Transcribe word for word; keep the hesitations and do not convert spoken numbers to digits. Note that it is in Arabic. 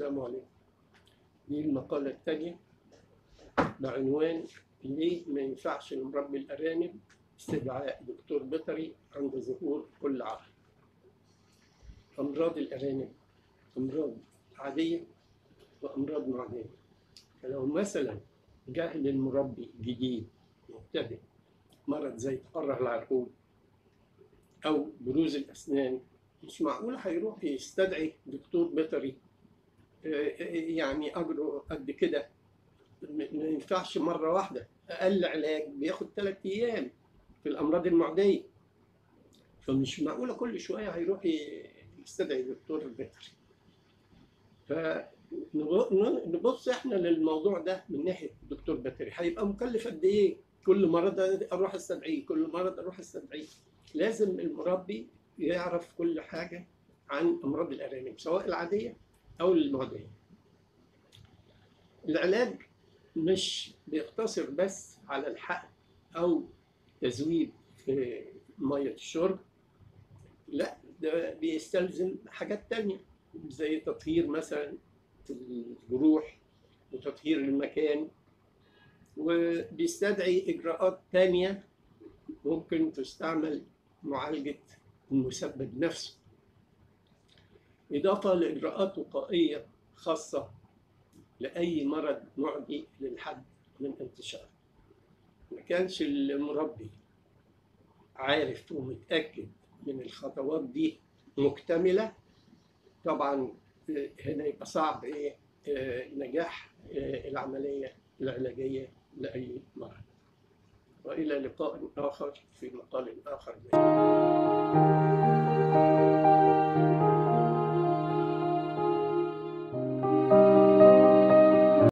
السلام عليكم. دي المقالة الثانية بعنوان ليه ما ينفعش لمربي الأرانب استدعاء دكتور بيطري عند ظهور كل عرض. أمراض الأرانب أمراض عادية وأمراض معدية. فلو مثلا جاء للمربي جديد مبتدئ مرض زي تقرح العرقوب أو بروز الأسنان، مش معقول هيروح يستدعي دكتور بيطري يعني أجره قد كده. ما ينفعش مرة واحدة. أقل علاج بياخد ثلاث أيام في الأمراض المعدية، فمش معقولة كل شوية هيروح يستدعي دكتور بيطري. فنبص احنا للموضوع ده من ناحية دكتور بيطري، هيبقى مكلف قد إيه؟ كل مرض أروح أستدعيه، كل مرض أروح أستدعيه. لازم المربي يعرف كل حاجة عن أمراض الأرانب سواء العادية أو المعدية. العلاج مش بيقتصر بس على الحقن أو تزويد في مية الشرب، لا، ده بيستلزم حاجات تانية زي تطهير مثلا الجروح وتطهير المكان، وبيستدعي إجراءات تانية ممكن تستعمل معالجة المسبب نفسه، إضافة لإجراءات وقائية خاصة لأي مرض معدي للحد من انتشاره. ما كانش المربي عارف ومتأكد من الخطوات دي مكتملة، طبعا هنا يبقى صعب إيه نجاح العملية العلاجية لأي مرض. وإلى لقاء آخر في مقال آخر.